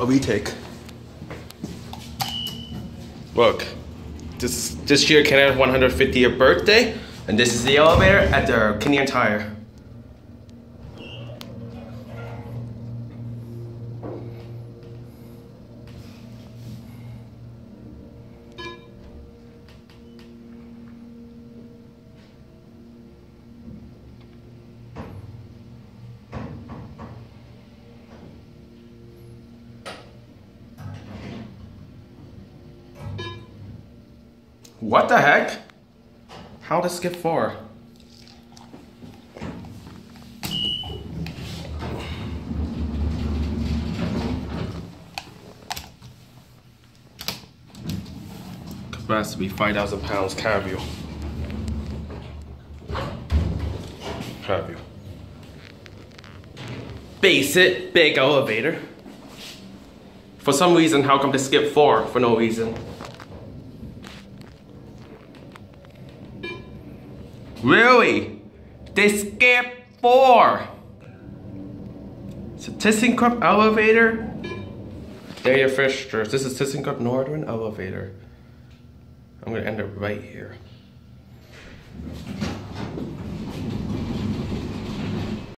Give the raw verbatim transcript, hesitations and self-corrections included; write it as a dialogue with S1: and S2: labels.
S1: a retake. Look, this this year Canada's one hundred fiftieth birthday, and this is the elevator at the Canadian Tire. What the heck? How did this get far? Has to be five thousand pounds cab Cab Basic big elevator. For some reason, how come they skip four for no reason? Really? They skipped four. It's a ThyssenKrupp elevator. There are your fixtures. This is ThyssenKrupp Northern elevator. I'm gonna end it right here.